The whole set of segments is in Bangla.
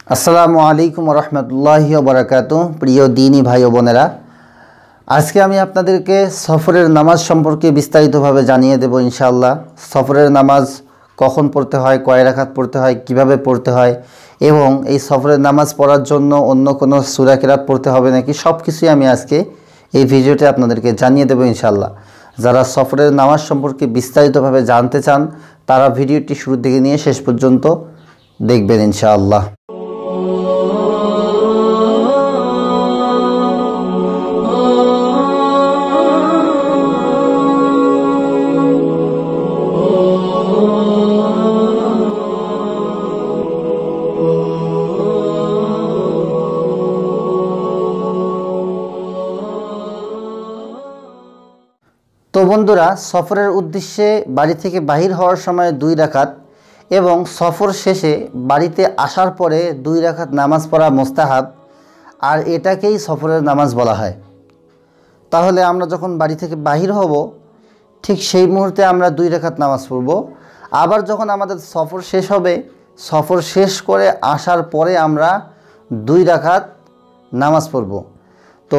আসসালামু আলাইকুম রহমতুল্লাহি ওয়া বারাকাতুহু। প্রিয় দিনী ভাই ও বোনেরা, আজকে আমি আপনাদেরকে সফরের নামাজ সম্পর্কে বিস্তারিতভাবে জানিয়ে দেব ইনশাআল্লাহ। সফরের নামাজ কখন পড়তে হয়, কয় রাকাত পড়তে হয়, কিভাবে পড়তে হয় এবং এই সফরের নামাজ পড়ার জন্য অন্য কোনো সূরা কিরাত পড়তে হবে নাকি, সব কিছুই আমি আজকে এই ভিডিওতে আপনাদেরকে জানিয়ে দেব ইনশাআল্লাহ। যারা সফরের নামাজ সম্পর্কে বিস্তারিতভাবে জানতে চান তারা ভিডিওটি শুরু থেকে নিয়ে শেষ পর্যন্ত দেখবেন ইনশাআল্লাহ। তো বন্ধুরা, সফরের উদ্দেশ্যে বাড়ি থেকে বাহির হওয়ার সময় 2 রাকাত এবং সফর শেষে বাড়িতে আসার পরে 2 রাকাত নামাজ পড়া মুস্তাহাব, আর এটাকেই সফরের নামাজ বলা হয়। তাহলে আমরা যখন বাড়ি থেকে বাহির হব ঠিক সেই মুহূর্তে আমরা 2 রাকাত নামাজ পড়ব। আবার যখন আমাদের সফর শেষ হবে, সফর শেষ করে আসার পরে আমরা 2 রাকাত নামাজ পড়ব। তো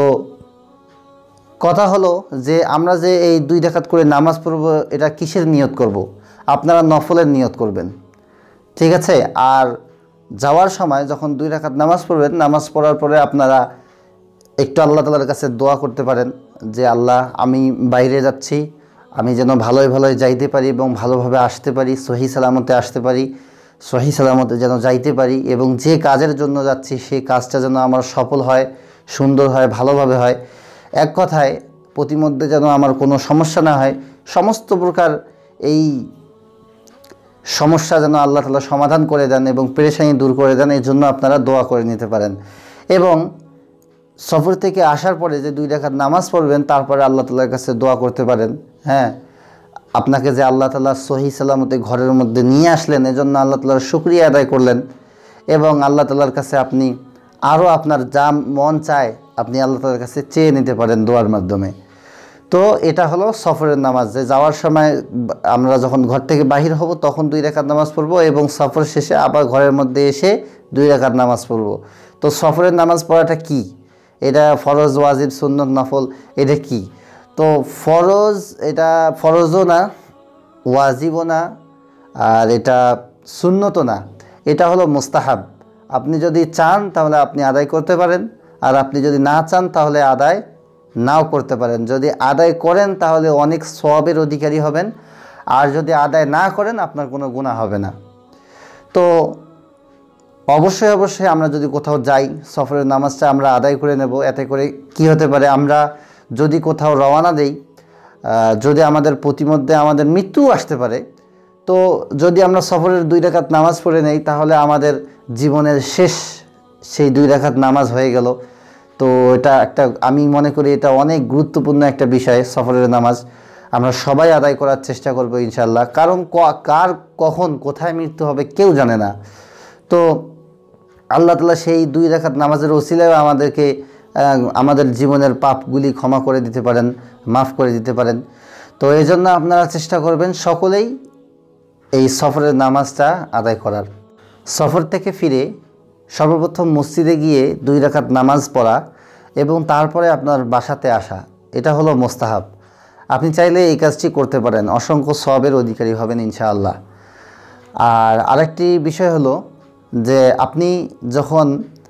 কথা হলো যে আমরা যে এই 2 রাকাত করে নামাজ পড়ব, এটা কিসের নিয়ত করব? আপনারা নফলের নিয়ত করবেন, ঠিক আছে? আর যাওয়ার সময় যখন 2 রাকাত নামাজ পড়বেন, নামাজ পড়ার পরে আপনারা একটু আল্লাহ তাআলার কাছে দোয়া করতে পারেন যে আল্লাহ, আমি বাইরে যাচ্ছি, আমি যেন ভালোই যাইতে পারি এবং ভালোভাবে আসতে পারি, সহি সালামতে আসতে পারি, সহি সালামতে যেন যাইতে পারি, এবং যে কাজের জন্য যাচ্ছি সেই কাজটা যেন আমার সফল হয়, সুন্দর হয়, ভালোভাবে হয়। এক কথায় প্রতিমধ্যে যেন আমার কোনো সমস্যা না হয়, সমস্ত প্রকার এই সমস্যা যেন আল্লাহ তাআলা সমাধান করে দেন এবং পেরেশানি দূর করে দেন, এই জন্য আপনারা দোয়া করে নিতে পারেন। এবং সফর থেকে আসার পরে যে 2 রাকাত নামাজ পড়বেন, তারপরে আল্লাহ তাআলার কাছে দোয়া করতে পারেন, হ্যাঁ, আপনাকে যে আল্লাহ তাআলা সহি সালামতে ঘরের মধ্যে নিয়ে আসলেন, এজন্য আল্লাহ তাআলার শুকরিয়া আদায় করলেন এবং আল্লাহ তাআলার কাছে আপনি আরও আপনার যা মন চায় আপনি আল্লাহ তাআলার কাছে চেয়ে নিতে পারেন দোয়ার মাধ্যমে। তো এটা হলো সফরের নামাজ, যে যাওয়ার সময় আমরা যখন ঘর থেকে বাহির হব তখন 2 রাকাত নামাজ পড়ব এবং সফর শেষে আবার ঘরের মধ্যে এসে 2 রাকাত নামাজ পড়ব। তো সফরের নামাজ পড়াটা কি? এটা ফরজ, ওয়াজিব, সুন্নত, নফল, এটা কি? তো ফরজ, এটা ফরজও না, ওয়াজিবও না, আর এটা সুন্নতও না, এটা হলো মুস্তাহাব। আপনি যদি চান তাহলে আপনি আদায় করতে পারেন, আর আপনি যদি না চান তাহলে আদায় নাও করতে পারেন। যদি আদায় করেন তাহলে অনেক সওয়াবের অধিকারী হবেন, আর যদি আদায় না করেন আপনার কোনো গুনাহ হবে না। তো অবশ্যই আমরা যদি কোথাও যাই, সফরের নামাজটা আমরা আদায় করে নেব। এতে করে কি হতে পারে, আমরা যদি কোথাও রওনা দেই, যদি আমাদের প্রতিমধ্যে আমাদের মৃত্যুও আসতে পারে, তো যদি আমরা সফরের 2 রাকাত নামাজ পড়ে নেই তাহলে আমাদের জীবনের শেষ সেই 2 রাকাত নামাজ হয়ে গেল। তো এটা একটা, আমি মনে করি এটা অনেক গুরুত্বপূর্ণ একটা বিষয়। সফরের নামাজ আমরা সবাই আদায় করার চেষ্টা করব ইনশাআল্লাহ, কারণ কার কখন কোথায় মৃত্যু হবে কেউ জানে না। তো আল্লাহ তাআলা সেই 2 রাকাত নামাজের ওসিলায় আমাদেরকে আমাদের জীবনের পাপগুলি ক্ষমা করে দিতে পারেন, মাফ করে দিতে পারেন। তো এই জন্য আপনারা চেষ্টা করবেন সকলেই এই সফরের নামাজটা আদায় করার। সফর থেকে ফিরে সর্বপ্রথম মসজিদে গিয়ে 2 রাকাত নামাজ পড়া এবং তারপরে আপনার বাসাতে আসা, এটা হলো মুস্তাহাব। আপনি চাইলে এই কাজটি করতে পারেন, অসংখ্য সওয়াবের অধিকারী হবেন ইনশাআল্লাহ। আর আরেকটি বিষয় হলো যে আপনি যখন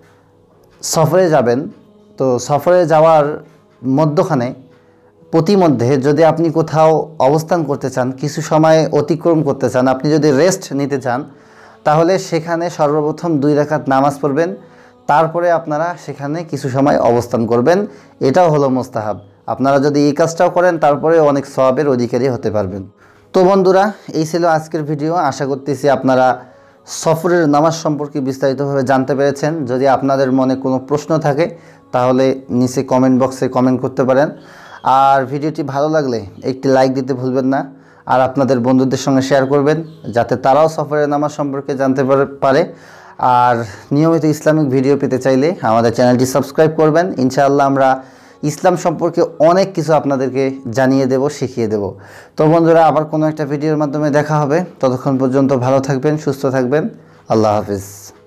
সফরে যাবেন, তো সফরে যাওয়ার মধ্যখানে প্রতিমধ্যে যদি আপনি কোথাও অবস্থান করতে চান, কিছু সময় অতিক্রম করতে চান, আপনি যদি রেস্ট নিতে চান, তাহলে সেখানে সর্বপ্রথম 2 রাকাত নামাজ পড়বেন, তারপরে আপনারা সেখানে কিছু সময় অবস্থান করবেন। এটাও হলো মুস্তাহাব। আপনারা যদি এই কাজটাও করেন তারপরে অনেক সওয়াবের অধিকারী হতে পারবেন। তো বন্ধুরা, এই ছিল আজকের ভিডিও। আশা করতেছি আপনারা সফরের নামাজ সম্পর্কে বিস্তারিতভাবে জানতে পেরেছেন। যদি আপনাদের মনে কোনো প্রশ্ন থাকে তাহলে নিচে কমেন্ট বক্সে কমেন্ট করতে পারেন। আর ভিডিওটি ভালো লাগলে একটি লাইক দিতে ভুলবেন না, আর আপনাদের বন্ধুদের সঙ্গে শেয়ার করবেন যাতে তারাও সফরের নামাজ সম্পর্কে জানতে পারে। আর নিয়মিত ইসলামিক ভিডিও পেতে চাইলে আমাদের চ্যানেলটি সাবস্ক্রাইব করবেন। ইনশাআল্লাহ আমরা ইসলাম সম্পর্কে অনেক কিছু আপনাদেরকে জানিয়ে দেব, শিখিয়ে দেব। তো বন্ধুরা, আবার কোনো একটা ভিডিওর মাধ্যমে দেখা হবে। ততক্ষণ পর্যন্ত ভালো থাকবেন, সুস্থ থাকবেন। আল্লাহ হাফিজ।